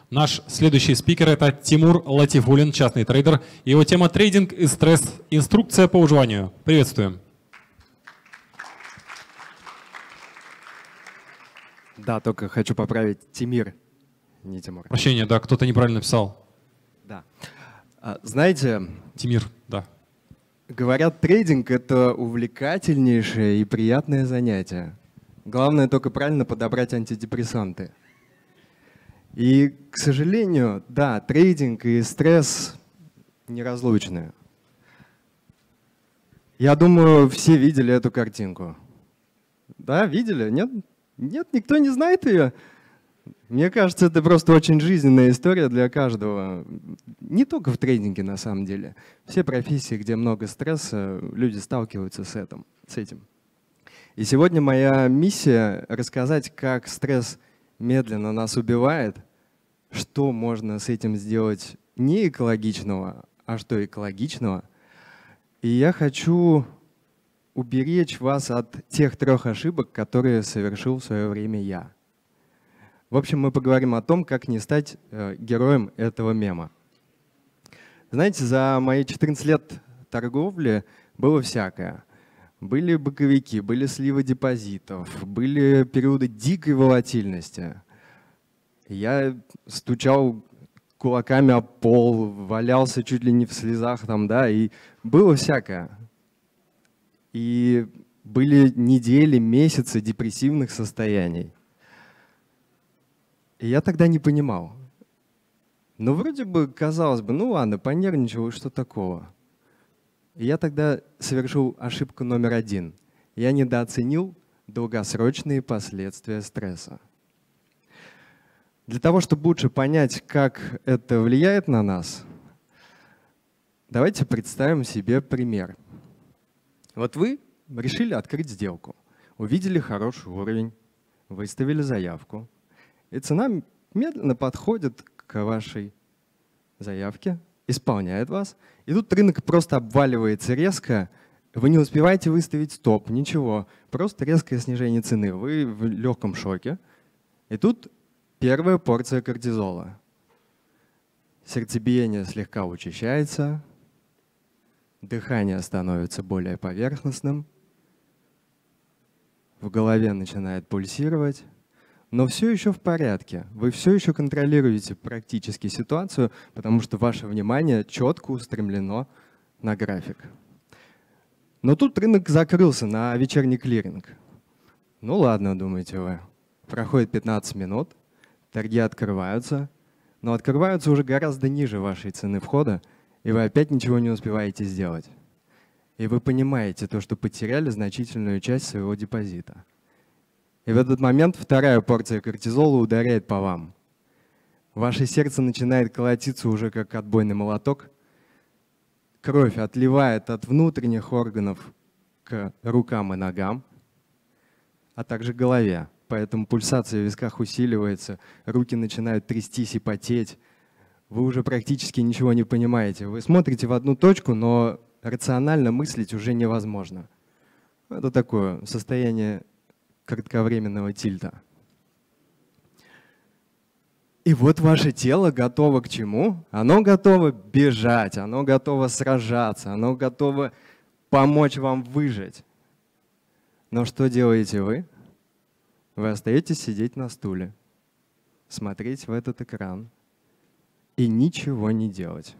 Наш следующий спикер — это Тимур Латифуллин, частный трейдер. Его тема — трейдинг и стресс. Инструкция по выживанию. Приветствуем. Да, только хочу поправить. Тимир, не Тимур. Прощение, да, кто-то неправильно написал. Да. Знаете, Тимир, да. говорят, трейдинг — это увлекательнейшее и приятное занятие. Главное только правильно подобрать антидепрессанты. И, к сожалению, да, трейдинг и стресс неразлучны. Я думаю, все видели эту картинку. Да, видели? Нет? Нет, никто не знает ее? Мне кажется, это просто очень жизненная история для каждого. Не только в трейдинге, на самом деле. Все профессии, где много стресса, люди сталкиваются с этим. И сегодня моя миссия — рассказать, как стресс медленно нас убивает, что можно с этим сделать не экологичного, а что экологичного. И я хочу уберечь вас от тех 3 ошибок, которые совершил в свое время я. В общем, мы поговорим о том, как не стать героем этого мема. Знаете, за мои 14 лет торговли было всякое. Были боковики, были сливы депозитов, были периоды дикой волатильности. Я стучал кулаками об пол, валялся чуть ли не в слезах там, да, и было всякое. И были недели, месяцы депрессивных состояний. И я тогда не понимал. Но вроде бы, казалось бы, ну ладно, понервничал, и что такого? И я тогда совершил ошибку номер 1. Я недооценил долгосрочные последствия стресса. Для того, чтобы лучше понять, как это влияет на нас, давайте представим себе пример. Вот вы решили открыть сделку, увидели хороший уровень, выставили заявку, и цена медленно подходит к вашей заявке, исполняет вас, и тут рынок просто обваливается резко, вы не успеваете выставить стоп, ничего, просто резкое снижение цены, вы в легком шоке, и тут первая порция кортизола. Сердцебиение слегка учащается, дыхание становится более поверхностным, в голове начинает пульсировать, но все еще в порядке. Вы все еще контролируете практически ситуацию, потому что ваше внимание четко устремлено на график. Но тут рынок закрылся на вечерний клиринг. Ну ладно, думаете вы. Проходит 15 минут, торги открываются, но открываются уже гораздо ниже вашей цены входа, и вы опять ничего не успеваете сделать. И вы понимаете то, что потеряли значительную часть своего депозита. И в этот момент 2-я порция кортизола ударяет по вам. Ваше сердце начинает колотиться уже как отбойный молоток. Кровь отливает от внутренних органов к рукам и ногам, а также голове. Поэтому пульсация в висках усиливается, руки начинают трястись и потеть. Вы уже практически ничего не понимаете. Вы смотрите в одну точку, но рационально мыслить уже невозможно. Это такое состояние кратковременного тильта. И вот ваше тело готово к чему? Оно готово бежать, оно готово сражаться, оно готово помочь вам выжить. Но что делаете вы? Вы остаетесь сидеть на стуле, смотреть в этот экран и ничего не делать.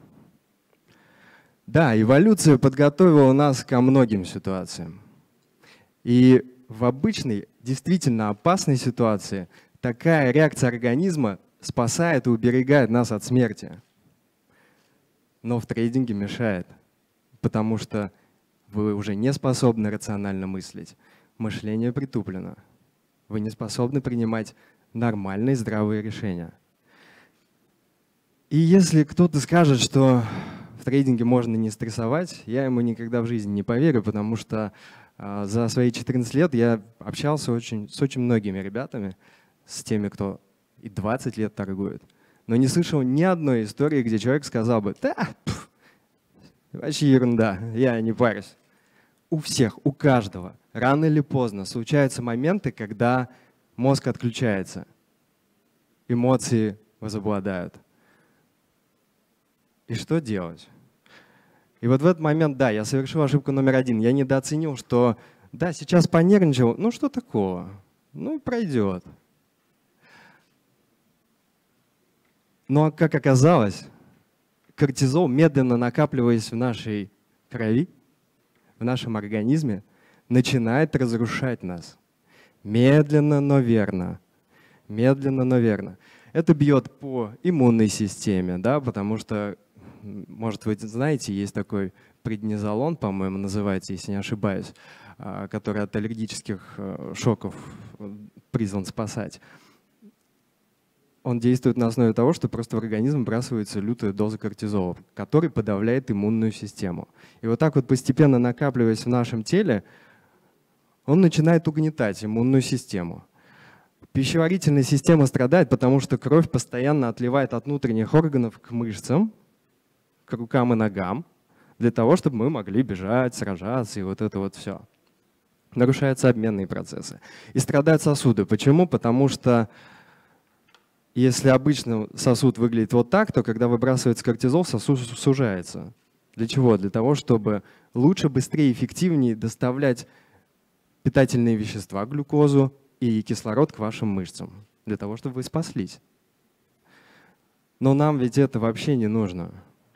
Да, эволюция подготовила нас ко многим ситуациям. И в обычной, действительно опасной ситуации такая реакция организма спасает и уберегает нас от смерти. Но в трейдинге мешает, потому что вы уже не способны рационально мыслить. Мышление притуплено. Вы не способны принимать нормальные, здравые решения. И если кто-то скажет, что в трейдинге можно не стрессовать, я ему никогда в жизни не поверю, потому что за свои 14 лет я общался с очень многими ребятами, с теми, кто и 20 лет торгует, но не слышал ни одной истории, где человек сказал бы: да, вообще ерунда, я не парюсь. У всех, у каждого, рано или поздно случаются моменты, когда мозг отключается, эмоции возобладают. И что делать? И вот в этот момент, да, я совершил ошибку номер один. Я недооценил, что да, сейчас понервничал, ну что такого? Ну пройдет. Но как оказалось, кортизол, медленно накапливаясь в нашей крови, в нашем организме, начинает разрушать нас. Медленно, но верно. Медленно, но верно. Это бьет по иммунной системе, да, потому что, может, вы знаете, есть такой преднизолон, по-моему, называется, если не ошибаюсь, который от аллергических шоков призван спасать. Он действует на основе того, что просто в организм вбрасывается лютая доза кортизола, который подавляет иммунную систему. И вот так вот постепенно накапливаясь в нашем теле, он начинает угнетать иммунную систему. Пищеварительная система страдает, потому что кровь постоянно отливает от внутренних органов к мышцам, к рукам и ногам, для того, чтобы мы могли бежать, сражаться и вот это вот все. Нарушаются обменные процессы. И страдают сосуды. Почему? Потому что если обычно сосуд выглядит вот так, то когда выбрасывается кортизол, сосуд сужается. Для чего? Для того, чтобы лучше, быстрее, эффективнее доставлять питательные вещества, глюкозу и кислород к вашим мышцам. Для того, чтобы вы спаслись. Но нам ведь это вообще не нужно.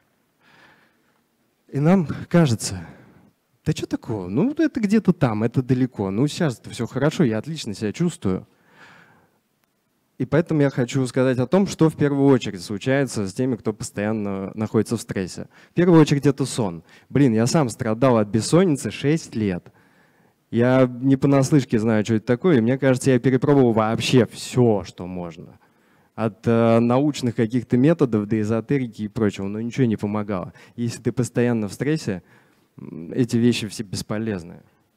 И нам кажется, да что такого? Ну это где-то там, это далеко. Ну сейчас-то все хорошо, я отлично себя чувствую. И поэтому я хочу сказать о том, что в первую очередь случается с теми, кто постоянно находится в стрессе. В первую очередь это сон. Блин, я сам страдал от бессонницы 6 лет. Я не понаслышке знаю, что это такое, и мне кажется, я перепробовал вообще все, что можно. От научных каких-то методов до эзотерики и прочего, но ничего не помогало. Если ты постоянно в стрессе, эти вещи все бесполезны.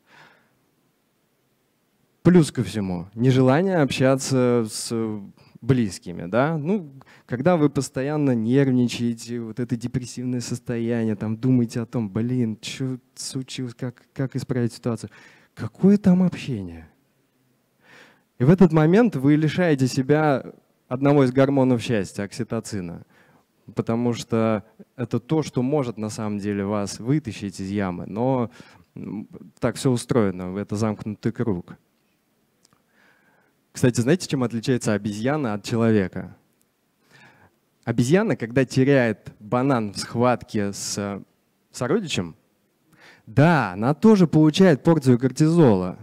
Плюс ко всему, нежелание общаться с близкими. Да? Ну, когда вы постоянно нервничаете, вот это депрессивное состояние, там, думаете о том, блин, что случилось, как исправить ситуацию. Какое там общение? И в этот момент вы лишаете себя одного из гормонов счастья, окситоцина. Потому что это то, что может на самом деле вас вытащить из ямы. Но так все устроено, это замкнутый круг. Кстати, знаете, чем отличается обезьяна от человека? Обезьяна, когда теряет банан в схватке с сородичем, да, она тоже получает порцию кортизола.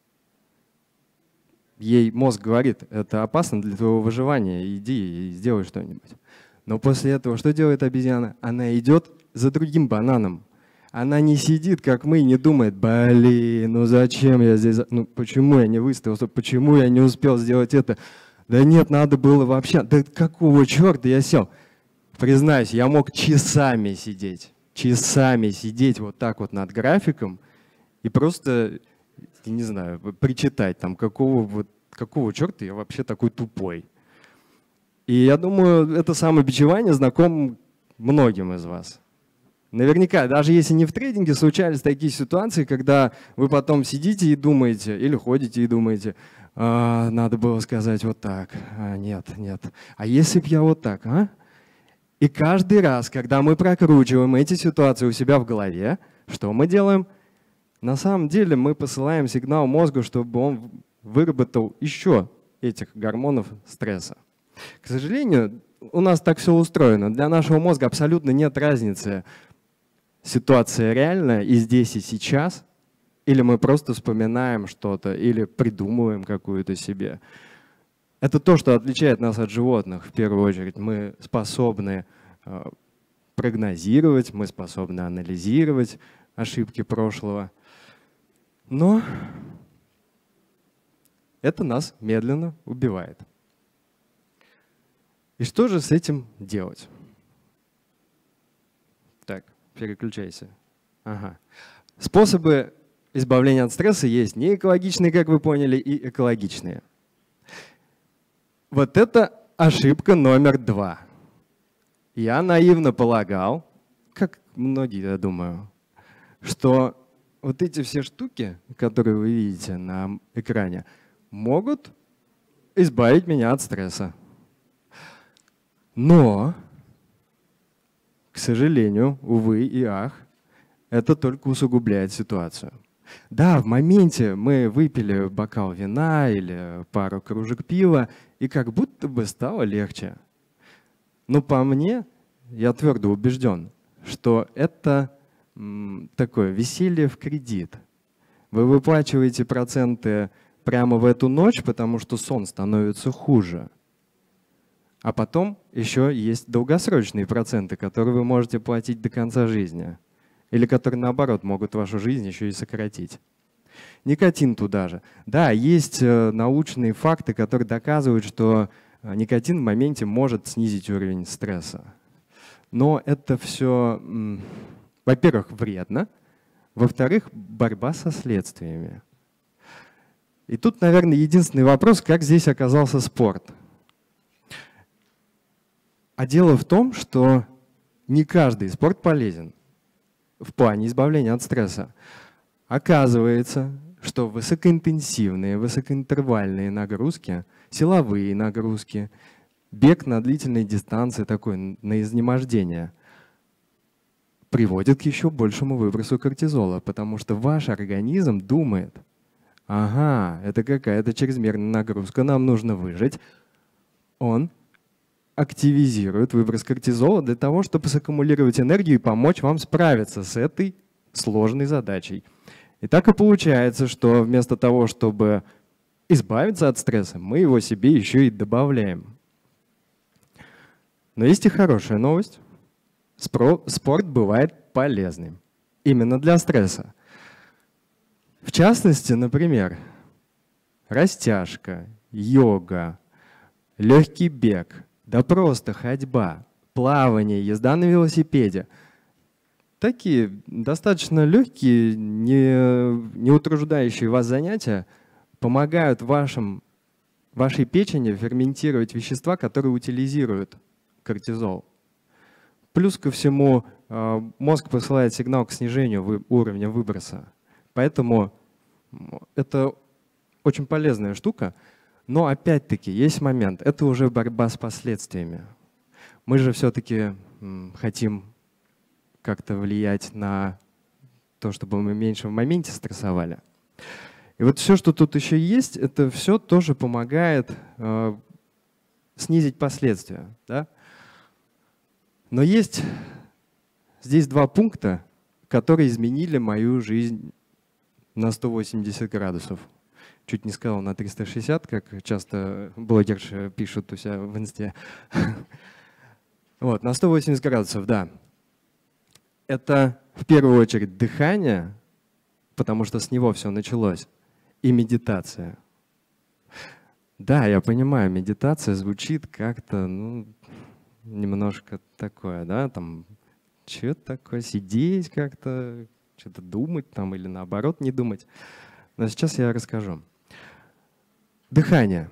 Ей мозг говорит, это опасно для твоего выживания, иди и сделай что-нибудь. Но после этого что делает обезьяна? Она идет за другим бананом. Она не сидит, как мы, и не думает, блин, ну зачем я здесь, ну почему я не выставился, почему я не успел сделать это? Да нет, надо было вообще, да какого черта я сел? Признаюсь, я мог часами сидеть вот так вот над графиком и просто, я не знаю, причитать, там, какого черта я вообще такой тупой. И я думаю, это самобичевание знакомо многим из вас. Наверняка, даже если не в трейдинге, случались такие ситуации, когда вы потом сидите и думаете, или ходите и думаете, надо было сказать вот так, нет. А если б я вот так, а? И каждый раз, когда мы прокручиваем эти ситуации у себя в голове, что мы делаем? На самом деле мы посылаем сигнал мозгу, чтобы он выработал еще этих гормонов стресса. К сожалению, у нас так все устроено. Для нашего мозга абсолютно нет разницы, ситуация реальная и здесь, и сейчас, или мы просто вспоминаем что-то, или придумываем какую-то себе. Это то, что отличает нас от животных в первую очередь. Мы способны прогнозировать, мы способны анализировать ошибки прошлого, но это нас медленно убивает. И что же с этим делать? Так, переключайся. Ага. Способы избавления от стресса есть не экологичные, как вы поняли, и экологичные. Вот это ошибка номер 2. Я наивно полагал, как многие, я думаю, что вот эти все штуки, которые вы видите на экране, могут избавить меня от стресса. Но, к сожалению, увы и ах, это только усугубляет ситуацию. Да, в моменте мы выпили бокал вина или пару кружек пива, и как будто бы стало легче. Но по мне, я твердо убежден, что это такое веселье в кредит. Вы выплачиваете проценты прямо в эту ночь, потому что сон становится хуже. А потом еще есть долгосрочные проценты, которые вы можете платить до конца жизни. Или которые, наоборот, могут вашу жизнь еще и сократить. Никотин туда же. Да, есть научные факты, которые доказывают, что никотин в моменте может снизить уровень стресса. Но это все, во-первых, вредно. Во-вторых, борьба со следствиями. И тут, наверное, единственный вопрос, как здесь оказался спорт. А дело в том, что не каждый спорт полезен в плане избавления от стресса. Оказывается, что высокоинтенсивные, высокоинтервальные нагрузки, силовые нагрузки, бег на длительной дистанции, такой на изнемождение, приводит к еще большему выбросу кортизола, потому что ваш организм думает: ага, это какая-то чрезмерная нагрузка, нам нужно выжить. Он активизирует выброс кортизола для того, чтобы саккумулировать энергию и помочь вам справиться с этой сложной задачей. И так и получается, что вместо того, чтобы избавиться от стресса, мы его себе еще и добавляем. Но есть и хорошая новость. Спорт бывает полезным именно для стресса. В частности, например, растяжка, йога, легкий бег, да просто ходьба, плавание, езда на велосипеде. Такие достаточно легкие, не утруждающие вас занятия помогают вашей печени ферментировать вещества, которые утилизируют кортизол. Плюс ко всему мозг посылает сигнал к снижению уровня выброса. Поэтому это очень полезная штука. Но опять-таки есть момент. Это уже борьба с последствиями. Мы же все-таки хотим как-то влиять на то, чтобы мы меньше в моменте стрессовали. И вот все, что тут еще есть, это все тоже помогает снизить последствия. Да? Но есть здесь два пункта, которые изменили мою жизнь на 180 градусов. Чуть не сказал на 360, как часто блогерши пишут у себя в инсте. Вот, на 180 градусов, да. Это в первую очередь дыхание, потому что с него все началось, и медитация. Да, я понимаю, медитация звучит как-то, немножко такое, да, там, что-то такое, сидеть как-то, что-то думать там или наоборот не думать. Но сейчас я расскажу. Дыхание.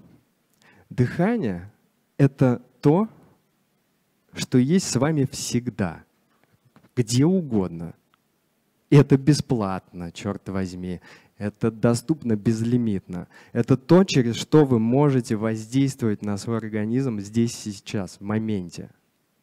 Дыхание — это то, что есть с вами всегда, где угодно. И это бесплатно, черт возьми. Это доступно безлимитно. Это то, через что вы можете воздействовать на свой организм здесь и сейчас, в моменте.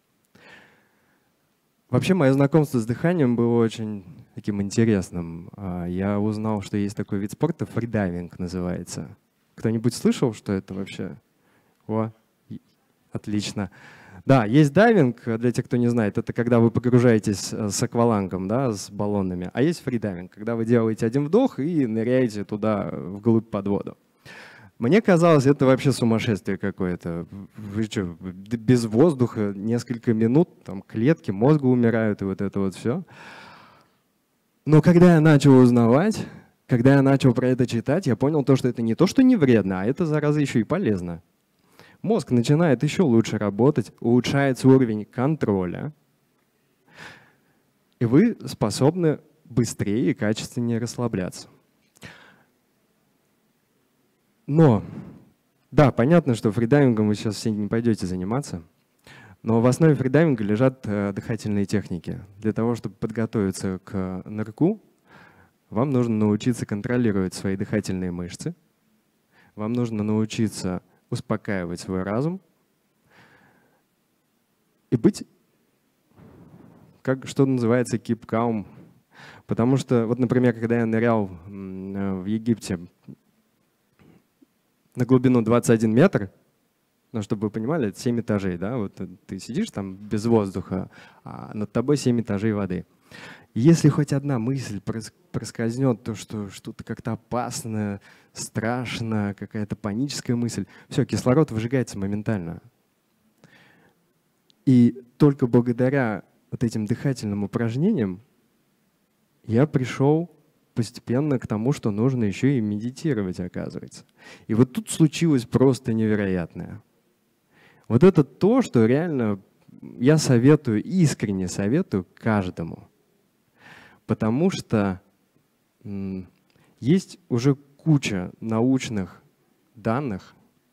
Вообще, мое знакомство с дыханием было очень таким интересным. Я узнал, что есть такой вид спорта, фридайвинг называется. Кто-нибудь слышал, что это вообще? О, отлично. Да, есть дайвинг, для тех, кто не знает, это когда вы погружаетесь с аквалангом, да, с баллонами. А есть фридайвинг, когда вы делаете один вдох и ныряете туда, вглубь под воду. Мне казалось, это вообще сумасшествие какое-то. Вы что, без воздуха несколько минут, там клетки мозга умирают и вот это вот все. Но когда я начал узнавать, когда я начал про это читать, я понял то, что это не то, что не вредно, а это, зараза, еще и полезно. Мозг начинает еще лучше работать, улучшается уровень контроля, и вы способны быстрее и качественнее расслабляться. Но, да, понятно, что фридайвингом вы сейчас все не пойдете заниматься, но в основе фридайвинга лежат дыхательные техники. Для того, чтобы подготовиться к нырку, вам нужно научиться контролировать свои дыхательные мышцы, вам нужно научиться успокаивать свой разум, и быть, как что называется, keep calm. Потому что, вот, например, когда я нырял в Египте на глубину 21 метр, ну, чтобы вы понимали, это 7 этажей, да, вот ты сидишь там без воздуха, а над тобой 7 этажей воды. Если хоть одна мысль проскользнет, то, что что-то как-то опасное, страшно, какая-то паническая мысль, все, кислород выжигается моментально. И только благодаря вот этим дыхательным упражнениям я пришел постепенно к тому, что нужно еще и медитировать, оказывается. И вот тут случилось просто невероятное. Вот это то, что реально я советую, искренне советую каждому. Потому что есть уже куча научных данных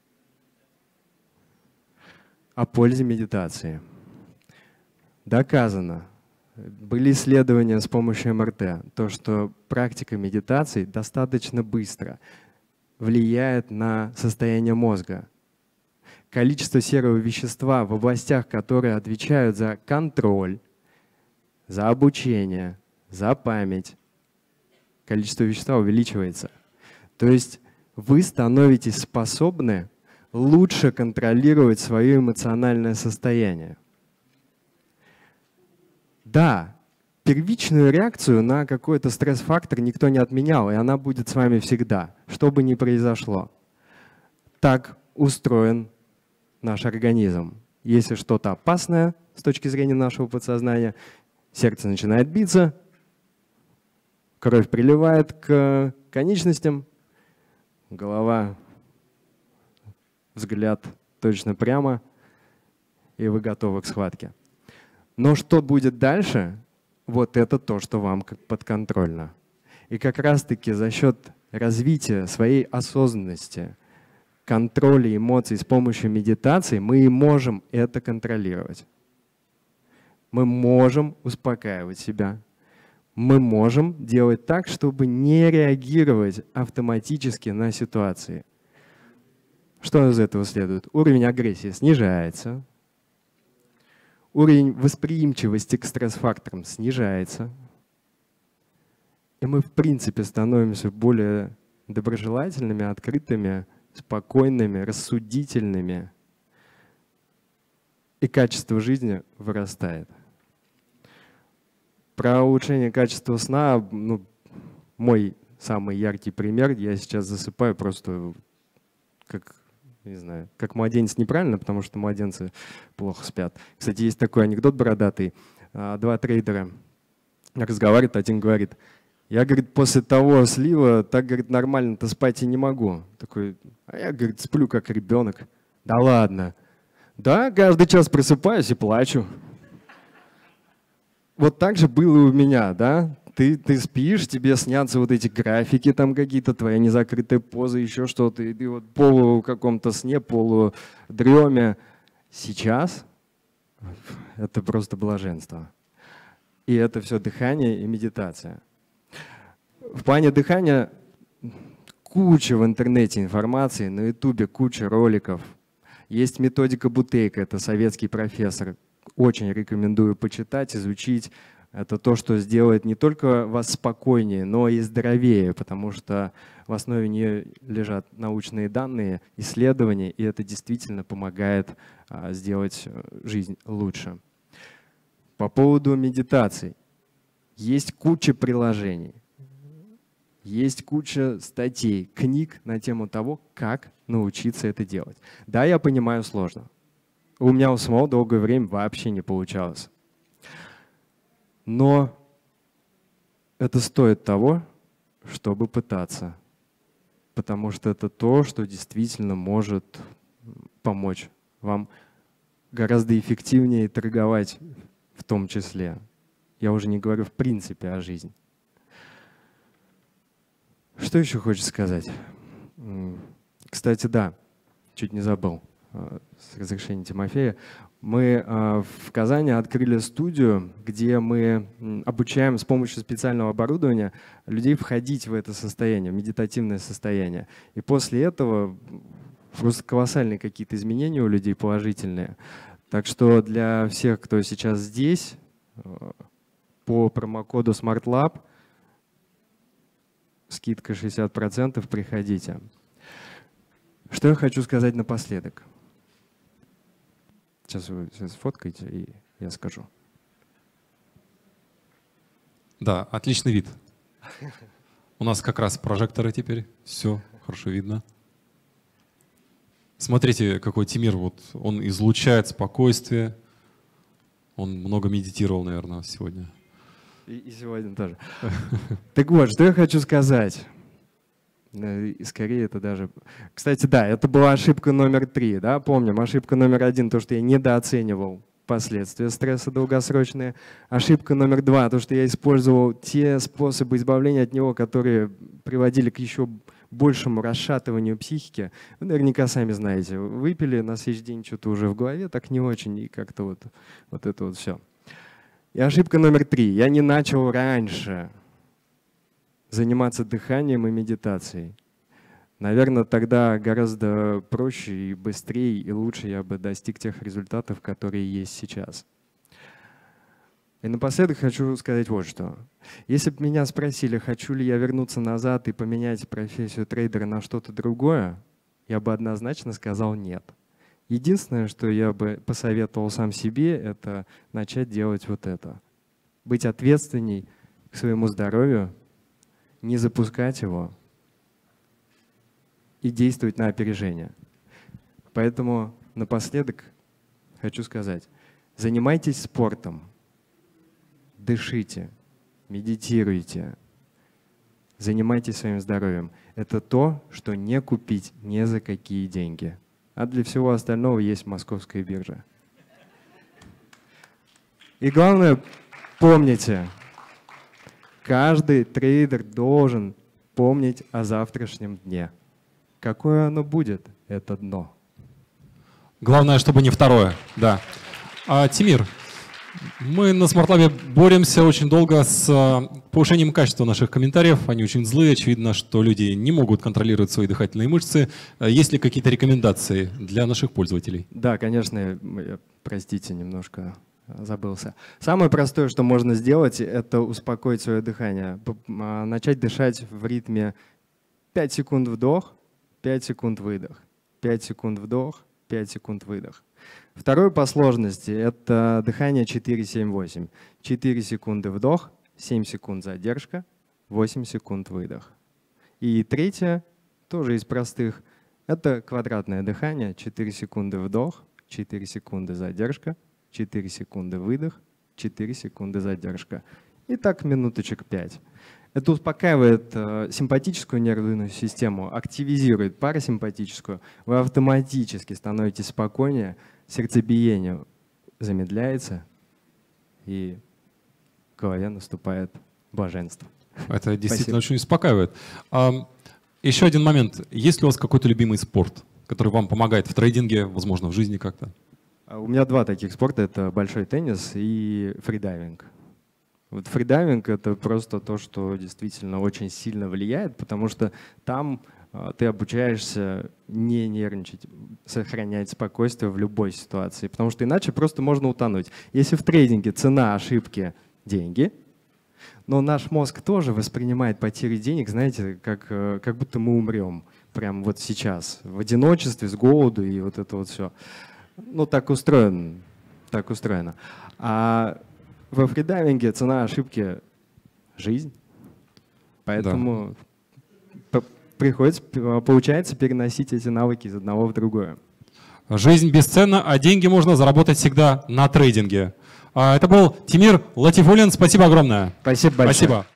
о пользе медитации. Доказано. Были исследования с помощью МРТ, то, что практика медитации достаточно быстро влияет на состояние мозга. Количество серого вещества в областях, которые отвечают за контроль, за обучение, за память, количество вещества увеличивается. То есть вы становитесь способны лучше контролировать свое эмоциональное состояние. Да, первичную реакцию на какой-то стресс-фактор никто не отменял, и она будет с вами всегда, что бы ни произошло. Так устроен наш организм. Если что-то опасное с точки зрения нашего подсознания, сердце начинает биться, кровь приливает к конечностям, голова, взгляд точно прямо, и вы готовы к схватке. Но что будет дальше, вот это то, что вам подконтрольно. И как раз-таки за счет развития своей осознанности, контроля эмоций с помощью медитации мы и можем это контролировать. Мы можем успокаивать себя. Мы можем делать так, чтобы не реагировать автоматически на ситуации. Что из этого следует? Уровень агрессии снижается. Уровень восприимчивости к стресс-факторам снижается. И мы, в принципе, становимся более доброжелательными, открытыми, спокойными, рассудительными. И качество жизни вырастает. Про улучшение качества сна, мой самый яркий пример, я сейчас засыпаю просто как, не знаю, как младенец неправильно, потому что младенцы плохо спят. Кстати, есть такой анекдот бородатый. Два трейдера разговаривают, один говорит: я, говорит, после того слива так, говорит, нормально-то спать и не могу. Такой: а я, говорит, сплю как ребенок. Да ладно. Да, каждый час просыпаюсь и плачу. Вот так же было и у меня, да? Ты спишь, тебе снятся вот эти графики там какие-то, твоя незакрытая поза, еще что-то, и ты вот полу каком-то сне, полудреме. Сейчас это просто блаженство. И это все дыхание и медитация. В плане дыхания куча в интернете информации, на ютубе куча роликов. Есть методика Бутейко, это советский профессор. Очень рекомендую почитать, изучить. Это то, что сделает не только вас спокойнее, но и здоровее, потому что в основе нее лежат научные данные, исследования, и это действительно помогает сделать жизнь лучше. По поводу медитации. Есть куча приложений, есть куча статей, книг на тему того, как научиться это делать. Да, я понимаю, сложно. У меня у самого долгое время вообще не получалось. Но это стоит того, чтобы пытаться. Потому что это то, что действительно может помочь вам гораздо эффективнее торговать в том числе. Я уже не говорю в принципе о жизни. Что еще хочешь сказать? Кстати, да, чуть не забыл. С разрешения Тимофея, мы в Казани открыли студию, где мы обучаем с помощью специального оборудования людей входить в это состояние, в медитативное состояние. И после этого просто колоссальные какие-то изменения у людей положительные. Так что для всех, кто сейчас здесь, по промокоду SmartLab скидка 60%, приходите. Что я хочу сказать напоследок. Сейчас вы сфоткаете, и я скажу. Да, отличный вид. У нас как раз прожекторы теперь. Все хорошо видно. Смотрите, какой Тимир. Вот он излучает спокойствие. Он много медитировал, наверное, сегодня. И сегодня тоже. Так вот, что я хочу сказать. И скорее это даже... Кстати, да, это была ошибка номер 3. Да? Помним, ошибка номер 1, то, что я недооценивал последствия стресса долгосрочные. Ошибка номер 2, то, что я использовал те способы избавления от него, которые приводили к еще большему расшатыванию психики. Вы наверняка сами знаете, выпили, на следующий день что-то уже в голове так не очень, и как-то вот это вот все. И ошибка номер 3. Я не начал раньше заниматься дыханием и медитацией. Наверное, тогда гораздо проще и быстрее и лучше я бы достиг тех результатов, которые есть сейчас. И напоследок хочу сказать вот что. Если бы меня спросили, хочу ли я вернуться назад и поменять профессию трейдера на что-то другое, я бы однозначно сказал нет. Единственное, что я бы посоветовал сам себе, это начать делать вот это. Быть ответственней к своему здоровью, не запускать его и действовать на опережение. Поэтому напоследок хочу сказать, занимайтесь спортом, дышите, медитируйте, занимайтесь своим здоровьем. Это то, что не купить ни за какие деньги. А для всего остального есть московская биржа. И главное, помните, каждый трейдер должен помнить о завтрашнем дне. Какое оно будет, это дно. Главное, чтобы не второе. Да. Тимир, мы на SmartLab боремся очень долго с повышением качества наших комментариев. Они очень злые. Очевидно, что люди не могут контролировать свои дыхательные мышцы. Есть ли какие-то рекомендации для наших пользователей? Да, конечно. Простите, немножко забылся. Самое простое, что можно сделать, это успокоить свое дыхание. Начать дышать в ритме 5 секунд вдох, 5 секунд выдох, 5 секунд вдох, 5 секунд выдох. Второе по сложности – это дыхание 4-7-8. 4 секунды вдох, 7 секунд задержка, 8 секунд выдох. И третье, тоже из простых, это квадратное дыхание. 4 секунды вдох, 4 секунды задержка, 4 секунды выдох, 4 секунды задержка. И так минуточек 5. Это успокаивает симпатическую нервную систему, активизирует парасимпатическую. Вы автоматически становитесь спокойнее, сердцебиение замедляется, и в голове наступает блаженство. Это действительно очень успокаивает. Еще один момент. Есть ли у вас какой-то любимый спорт, который вам помогает в трейдинге, возможно, в жизни как-то? У меня два таких спорта. Это большой теннис и фридайвинг. Вот фридайвинг — это просто то, что действительно очень сильно влияет, потому что там ты обучаешься не нервничать, сохранять спокойствие в любой ситуации, потому что иначе просто можно утонуть. Если в трейдинге цена ошибки — деньги, но наш мозг тоже воспринимает потери денег, знаете, как будто мы умрем прямо вот сейчас, в одиночестве, с голоду и вот это вот все. Ну, так устроено. Так устроено. А во фридайвинге цена ошибки — жизнь. Поэтому получается переносить эти навыки из одного в другое. Жизнь бесценна, а деньги можно заработать всегда на трейдинге. Это был Тимир Латифуллин. Спасибо огромное. Спасибо большое. Спасибо.